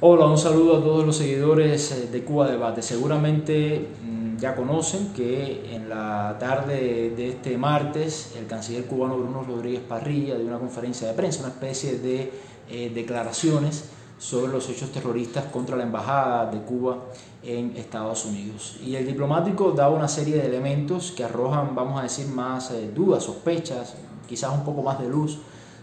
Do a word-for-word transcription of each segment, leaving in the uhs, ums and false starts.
Hola, un saludo a todos los seguidores de Cuba Debate. Seguramente mmm, ya conocen que en la tarde de este martes el canciller cubano Bruno Rodríguez Parrilla dio una conferencia de prensa, una especie de eh, declaraciones sobre los hechos terroristas contra la embajada de Cuba en Estados Unidos. Y el diplomático da una serie de elementos que arrojan, vamos a decir, más eh, dudas, sospechas, quizás un poco más de luz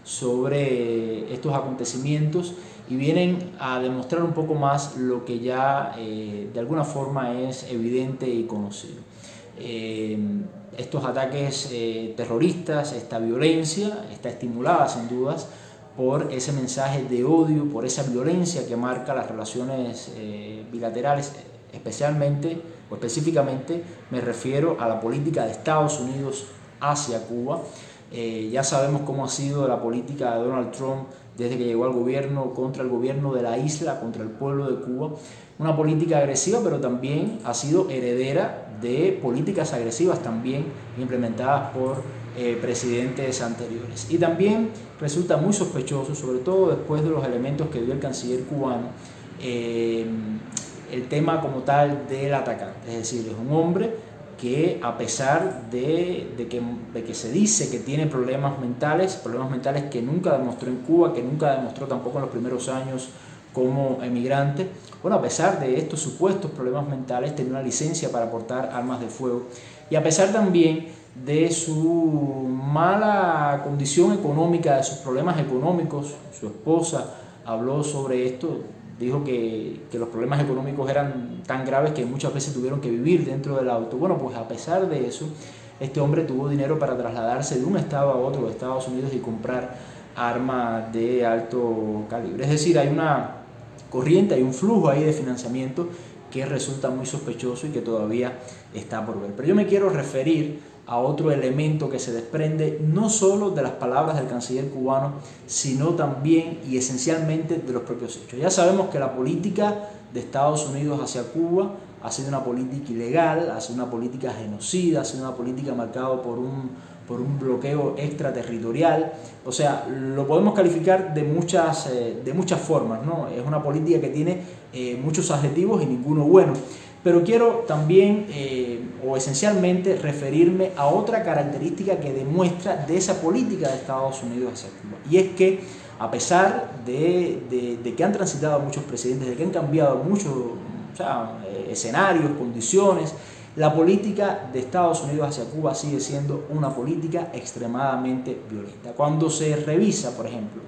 sobre estos acontecimientos y vienen a demostrar un poco más lo que ya eh, de alguna forma es evidente y conocido. Eh, estos ataques eh, terroristas, esta violencia está estimulada sin dudas por ese mensaje de odio, por esa violencia que marca las relaciones eh, bilaterales, especialmente o específicamente me refiero a la política de Estados Unidos hacia Cuba. Eh, ya sabemos cómo ha sido la política de Donald Trump desde que llegó al gobierno contra el gobierno de la isla, contra el pueblo de Cuba. Una política agresiva, pero también ha sido heredera de políticas agresivas también implementadas por eh, presidentes anteriores. Y también resulta muy sospechoso, sobre todo después de los elementos que dio el canciller cubano, eh, el tema como tal del atacante. Es decir, es un hombre que a pesar de, de, que, de que se dice que tiene problemas mentales, problemas mentales que nunca demostró en Cuba, que nunca demostró tampoco en los primeros años como emigrante, bueno, a pesar de estos supuestos problemas mentales, tenía una licencia para portar armas de fuego y a pesar también de su mala condición económica, de sus problemas económicos, su esposa habló sobre esto, dijo que, que los problemas económicos eran tan graves que muchas veces tuvieron que vivir dentro del auto. Bueno, pues a pesar de eso, este hombre tuvo dinero para trasladarse de un estado a otro de Estados Unidos y comprar armas de alto calibre. Es decir, hay una corriente, hay un flujo ahí de financiamiento que resulta muy sospechoso y que todavía está por ver. Pero yo me quiero referir a otro elemento que se desprende no solo de las palabras del canciller cubano, sino también y esencialmente de los propios hechos. Ya sabemos que la política de Estados Unidos hacia Cuba ha sido una política ilegal, ha sido una política genocida, ha sido una política marcada por un, por un bloqueo extraterritorial. O sea, lo podemos calificar de muchas, eh, de muchas formas, ¿no? Es una política que tiene eh, muchos adjetivos y ninguno bueno. Pero quiero también, eh, o esencialmente, referirme a otra característica que demuestra de esa política de Estados Unidos hacia Cuba. Y es que, a pesar de, de, de que han transitado muchos presidentes, de que han cambiado muchos o sea, eh, escenarios, condiciones, la política de Estados Unidos hacia Cuba sigue siendo una política extremadamente violenta. Cuando se revisa, por ejemplo,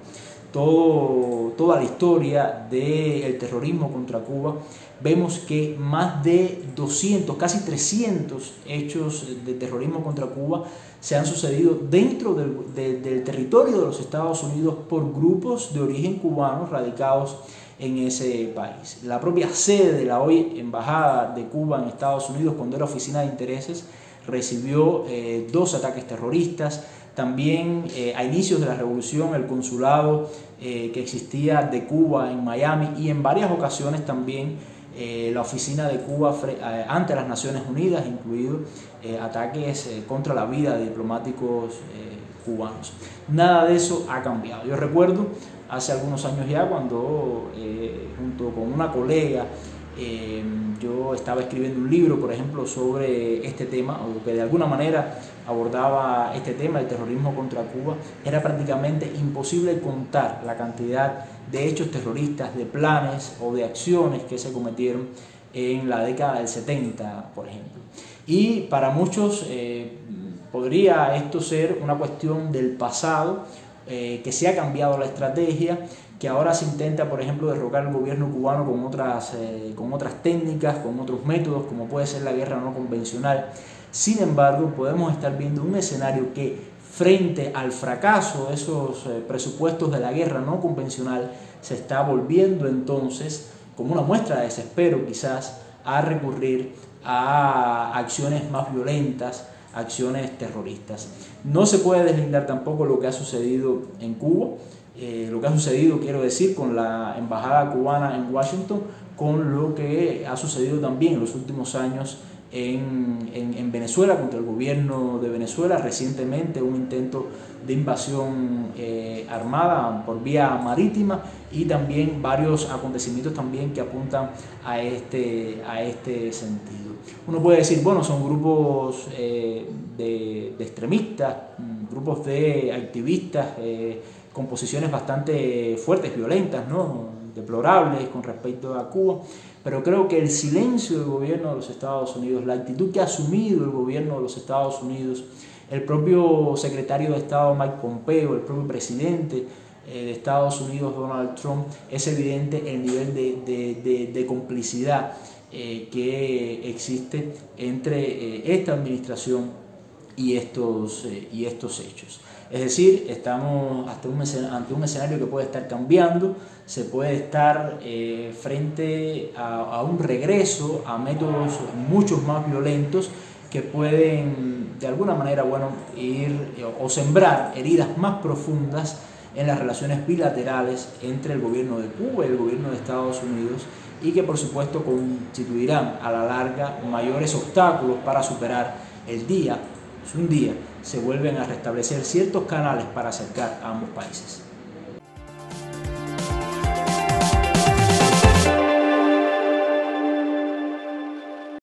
todo, toda la historia del terrorismo contra Cuba, vemos que más de doscientos, casi trescientos hechos de terrorismo contra Cuba se han sucedido dentro del, de, del territorio de los Estados Unidos por grupos de origen cubano radicados en ese país. La propia sede de la hoy Embajada de Cuba en Estados Unidos, cuando era oficina de intereses, recibió eh, dos ataques terroristas. También eh, a inicios de la revolución el consulado eh, que existía de Cuba en Miami y en varias ocasiones también eh, la oficina de Cuba eh, ante las Naciones Unidas, incluidos eh, ataques eh, contra la vida de diplomáticos eh, cubanos. Nada de eso ha cambiado. Yo recuerdo hace algunos años ya cuando eh, junto con una colega Eh, yo estaba escribiendo un libro, por ejemplo, sobre este tema, o que de alguna manera abordaba este tema, el terrorismo contra Cuba. Era prácticamente imposible contar la cantidad de hechos terroristas, de planes o de acciones que se cometieron en la década del setenta, por ejemplo. Y para muchos eh, podría esto ser una cuestión del pasado, eh, que se ha cambiado la estrategia, que ahora se intenta, por ejemplo, derrocar al gobierno cubano con otras, eh, con otras técnicas, con otros métodos, como puede ser la guerra no convencional. Sin embargo, podemos estar viendo un escenario que, frente al fracaso de esos eh, presupuestos de la guerra no convencional, se está volviendo entonces, como una muestra de desespero quizás, a recurrir a acciones más violentas, acciones terroristas. No se puede deslindar tampoco lo que ha sucedido en Cuba, eh, lo que ha sucedido, quiero decir, con la embajada cubana en Washington, con lo que ha sucedido también en los últimos años en, en, en Venezuela, contra el gobierno de Venezuela, recientemente un intento de invasión eh, armada por vía marítima, y también varios acontecimientos también que apuntan a este, a este sentido. Uno puede decir, bueno, son grupos eh, de, de extremistas, grupos de activistas eh, con posiciones bastante fuertes, violentas, ¿no?, deplorables con respecto a Cuba, pero creo que el silencio del gobierno de los Estados Unidos, la actitud que ha asumido el gobierno de los Estados Unidos, el propio secretario de Estado Mike Pompeo, el propio presidente eh, de Estados Unidos Donald Trump, es evidente el nivel de, de, de, de complicidad eh, que existe entre eh, esta administración y estos, eh, y estos hechos. Es decir, estamos ante un, ante un escenario que puede estar cambiando, se puede estar eh, frente a, a un regreso a métodos mucho más violentos que pueden de alguna manera, bueno, ir o sembrar heridas más profundas en las relaciones bilaterales entre el gobierno de Cuba y el gobierno de Estados Unidos, y que por supuesto constituirán a la larga mayores obstáculos para superar el día, es un día, se vuelven a restablecer ciertos canales para acercar a ambos países.